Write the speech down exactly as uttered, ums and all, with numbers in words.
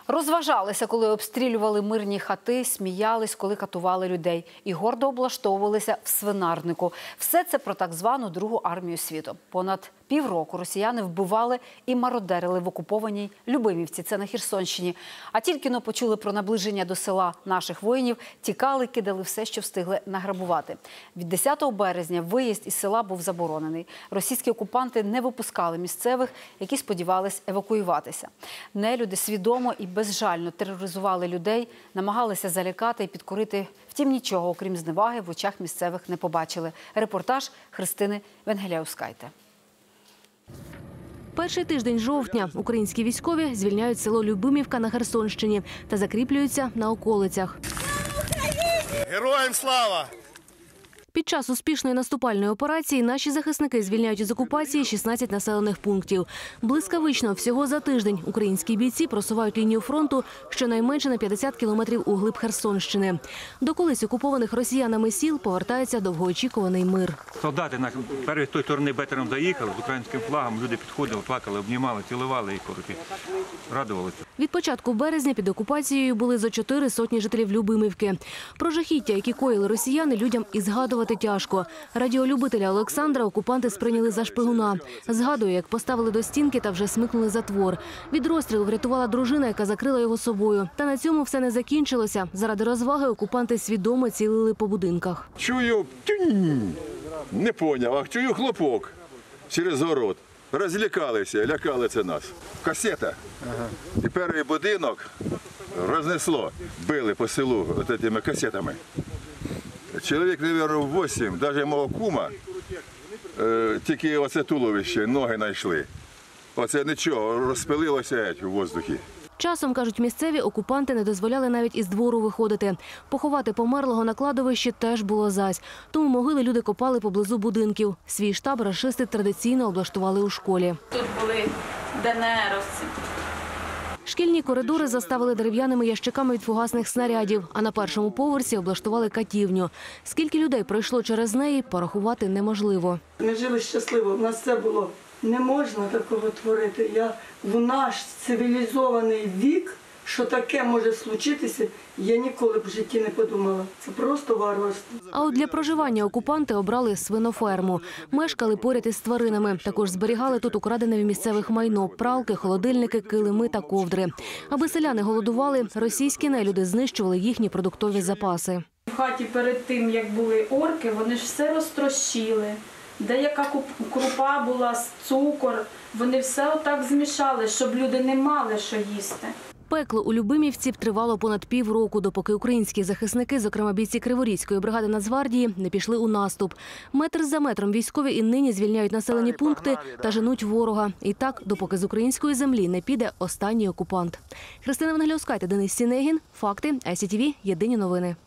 Розважалися, коли обстрілювали мирні хати, сміялись, коли катували людей. І гордо облаштовувалися в свинарнику. Все це про так звану Другу армію світу. Понад півроку росіяни вбивали і мародерили в окупованій Любимівці, це на Херсонщині. А тільки-но почули про наближення до села наших воїнів, тікали, кидали все, що встигли награбувати. Від десятого березня виїзд із села був заборонений. Російські окупанти не випускали місцевих, які сподівались евакуюватися. Нелюди свідомо і безжально тероризували людей, намагалися залякати і підкорити. Втім, нічого, окрім зневаги, в очах місцевих не побачили. Репортаж Христини Венгеляускайте. Перший тиждень жовтня українські військові звільняють село Любимівка на Херсонщині та закріплюються на околицях. Героям слава! Під час успішної наступальної операції наші захисники звільняють із окупації шістнадцять населених пунктів. Блискавично всього за тиждень українські бійці просувають лінію фронту щонайменше на п'ятдесят кілометрів у глиб Херсонщини. До колись окупованих росіянами сіл повертається довгоочікуваний мир. Солдати на першій той сторони бетером заїхали з українським флагом, люди підходили, плакали, обнімали, цілували і коротко радувалися. Від початку березня під окупацією були зо чотири сотні жителів Любимівки. Про жахіття, які коїли росіяни, людям і згадувати тяжко. Радіолюбителя Олександра окупанти сприйняли за шпигуна. Згадує, як поставили до стінки та вже смикнули затвор. Від розстрілу врятувала дружина, яка закрила його собою. Та на цьому все не закінчилося. Заради розваги окупанти свідомо цілили по будинках. Чую, не поняв, а чую хлопок через город. Розлякалися, лякали це нас. Касета. Ага. І перший будинок рознесло. Били по селу от цими касетами. Чоловік, мабуть, вісім, навіть мого кума, е, тільки оце туловище, ноги знайшли. Оце нічого, розпилилося у воздухі. Часом, кажуть місцеві, окупанти не дозволяли навіть із двору виходити. Поховати померлого на кладовищі теж було зась. Тому могили люди копали поблизу будинків. Свій штаб рашисти традиційно облаштували у школі. Тут були ДНРовці. Шкільні коридори заставили дерев'яними ящиками від фугасних снарядів, а на першому поверсі облаштували катівню. Скільки людей пройшло через неї, порахувати неможливо. Ми жили щасливо, у нас все було. Не можна такого творити. Я в наш цивілізований вік, що таке може случитися, я ніколи б в житті не подумала. Це просто варварство. А от для проживання окупанти обрали свиноферму. Мешкали поряд із тваринами. Також зберігали тут украдене в місцевих майно – пралки, холодильники, килими та ковдри. Аби селяни голодували, російські нелюди знищували їхні продуктові запаси. В хаті перед тим, як були орки, вони ж все розтрощили. Деяка крупа була, цукор. Вони все отак змішали, щоб люди не мали що їсти. Пекло у Любимівці тривало понад півроку, допоки українські захисники, зокрема бійці Криворізької бригади Нацгвардії, не пішли у наступ. Метр за метром військові і нині звільняють населені пункти та женуть ворога. І так, допоки з української землі не піде останній окупант. Христина Венгеляускайте, Денис Сінегін. Факти. ай сі ті ві. Єдині новини.